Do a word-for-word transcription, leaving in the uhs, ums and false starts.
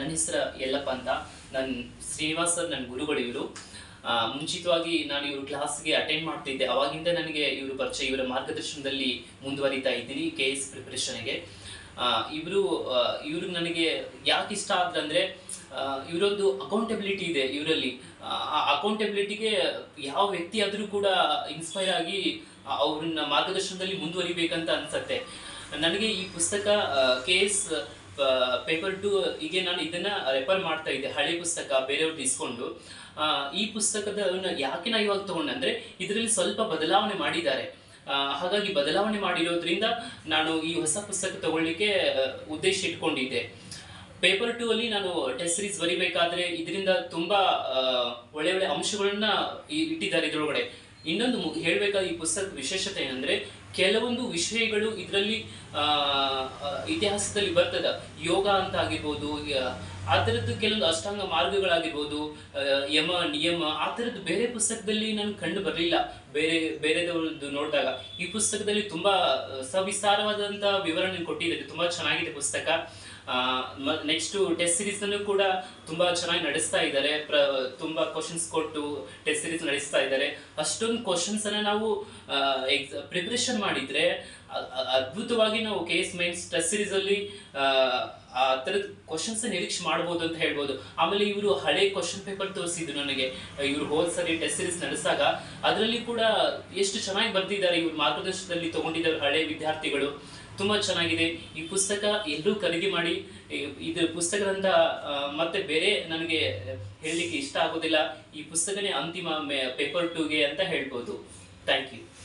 ನನ್ನ ಹೆಸರು ಯಲ್ಲಪ್ಪ ಅಂತ. ನನ್ನ ಶ್ರೀನಿವಾಸ್ ಸರ್ ನನ್ನ ಗುರುಗಳು ಇವರು. ಮುಂಚಿತವಾಗಿ ನಾನು ಇವರು ಕ್ಲಾಸ್ಗೆ ಅಟೆಂಡ್ ಮಾಡ್ತಿದ್ದೆ. ಅವಾಗಿಂದ ನನಗೆ ಇವರು ಪರಿಚಯ. ಇವರ ಮಾರ್ಗದರ್ಶನದಲ್ಲಿ ಮುಂದುವರಿತಾ ಇದ್ದೀನಿ ಕೆ ಎಸ್ ಪ್ರಿಪರೇಷನ್ಗೆ. ಇವರು ಇವ್ರಿಗೆ ನನಗೆ ಯಾಕೆ ಇಷ್ಟ ಆದ್ರಂದರೆ ಇವರೊಂದು ಅಕೌಂಟಬಿಲಿಟಿ ಇದೆ ಇವರಲ್ಲಿ. ಆ ಅಕೌಂಟಬಿಲಿಟಿಗೆ ಯಾವ ವ್ಯಕ್ತಿ ಆದರೂ ಕೂಡ ಇನ್ಸ್ಪೈರ್ ಆಗಿ ಅವ್ರನ್ನ ಮಾರ್ಗದರ್ಶನದಲ್ಲಿ ಮುಂದುವರಿಬೇಕಂತ ಅನ್ಸತ್ತೆ ನನಗೆ. ಈ ಪುಸ್ತಕ ಕೆ ಎಸ್ ಪೇಪರ್ ಟು ಹೀಗೆ ನಾನು ಇದನ್ನ ರೆಫರ್ ಮಾಡ್ತಾ ಇದ್ದೆ, ಹಳೆ ಪುಸ್ತಕ ಬೇರೆಯವ್ರದ್ದು ಇಸ್ಕೊಂಡು. ಈ ಪುಸ್ತಕದ ಯಾಕೆ ನಾ ಇವಾಗ ತಗೊಂಡೆ ಅಂದರೆ ಇದರಲ್ಲಿ ಸ್ವಲ್ಪ ಬದಲಾವಣೆ ಮಾಡಿದ್ದಾರೆ. ಹಾಗಾಗಿ ಬದಲಾವಣೆ ಮಾಡಿರೋದ್ರಿಂದ ನಾನು ಈ ಹೊಸ ಪುಸ್ತಕ ತಗೊಳ್ಳಿಕ್ಕೆ ಉದ್ದೇಶ ಇಟ್ಕೊಂಡಿದ್ದೆ. ಪೇಪರ್ ಟೂ ಅಲ್ಲಿ ನಾನು ಟೆಸ್ಟ್ ಸೀರೀಸ್ ಬರಿಬೇಕಾದ್ರೆ ಇದರಿಂದ ತುಂಬಾ ಒಳ್ಳೆ ಒಳ್ಳೆ ಅಂಶಗಳನ್ನ ಇಟ್ಟಿದ್ದಾರೆ ಇದರೊಳಗಡೆ. ಇನ್ನೊಂದು ಹೇಳಬೇಕಾದ ಈ ಪುಸ್ತಕದ ವಿಶೇಷತೆ ಏನಂದ್ರೆ ಕೆಲವೊಂದು ವಿಷಯಗಳು ಇದರಲ್ಲಿ ಇತಿಹಾಸದಲ್ಲಿ ಬರ್ತದ. ಯೋಗ ಅಂತ ಆಗಿರ್ಬೋದು, ಆ ಥರದ್ದು ಕೆಲವೊಂದು ಅಷ್ಟಾಂಗ ಮಾರ್ಗಗಳಾಗಿರ್ಬೋದು, ಯಮ ನಿಯಮ, ಆ ಥರದ್ದು ಬೇರೆ ಪುಸ್ತಕದಲ್ಲಿ ನನಗೆ ಕಂಡು ಬರಲಿಲ್ಲ. ಬೇರೆ ಬೇರೆದವ್ರದ್ದು ನೋಡಿದಾಗ ಈ ಪುಸ್ತಕದಲ್ಲಿ ತುಂಬಾ ಸವಿಸ್ತಾರವಾದಂಥ ವಿವರಣೆ ಕೊಟ್ಟಿದ್ದಾರೆ. ತುಂಬಾ ಚೆನ್ನಾಗಿದೆ ಪುಸ್ತಕ. ನೆಕ್ಸ್ಟ್ ಟೆಸ್ಟ್ ಸೀರೀಸ್ ನಲ್ಲೂ ಕೂಡ ತುಂಬಾ ಚೆನ್ನಾಗಿ ನಡೆಸ್ತಾ ಇದ್ದಾರೆ. ಪ್ರ ತುಂಬಾ ಕ್ವಶನ್ಸ್ ಕೊಟ್ಟು ಟೆಸ್ಟ್ ಸೀರೀಸ್ ನಡೆಸ್ತಾ ಇದ್ದಾರೆ. ಅಷ್ಟೊಂದು ಕ್ವಶನ್ಸ್ ಅನ್ನ ನಾವು ಎಕ್ಸಾ ಪ್ರಿಪರೇಷನ್ ಮಾಡಿದ್ರೆ ಅದ್ಭುತವಾಗಿ ನಾವು K S mains test series ಅಲ್ಲಿ ಆ ಥರದ ಕ್ವಶನ್ಸ್ ನಿರೀಕ್ಷೆ ಮಾಡ್ಬೋದು ಅಂತ ಹೇಳ್ಬೋದು. ಆಮೇಲೆ ಇವರು ಹಳೆ ಕ್ವಶನ್ ಪೇಪರ್ ತೋರಿಸಿದ್ರು ನನಗೆ. ಇವರು ಹೋದ್ ಸರಿ ಟೆಸ್ಟ್ ಸೀರೀಸ್ ನಡೆಸಾಗ ಅದರಲ್ಲಿ ಕೂಡ ಎಷ್ಟು ಚೆನ್ನಾಗಿ ಬರ್ದಿದ್ದಾರೆ. ಇವ್ರ ಮಾರ್ಗದರ್ಶನದಲ್ಲಿ ತಗೊಂಡಿದ್ದಾರೆ ಹಳೆ ವಿದ್ಯಾರ್ಥಿಗಳು. ತುಂಬಾ ಚೆನ್ನಾಗಿದೆ ಈ ಪುಸ್ತಕ. ಎಲ್ಲರೂ ಖರೀದಿ ಮಾಡಿ. ಇದ್ರ ಪುಸ್ತಕದಂತ ಮತ್ತೆ ಬೇರೆ ನನಗೆ ಹೇಳಲಿಕ್ಕೆ ಇಷ್ಟ ಆಗೋದಿಲ್ಲ. ಈ ಪುಸ್ತಕನೇ ಅಂತಿಮ ಪೇಪರ್ ಟೂಗೆ ಅಂತ ಹೇಳ್ಬೋದು. Thank you.